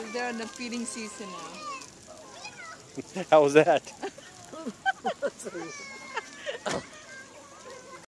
they're in the feeding season now. How was that?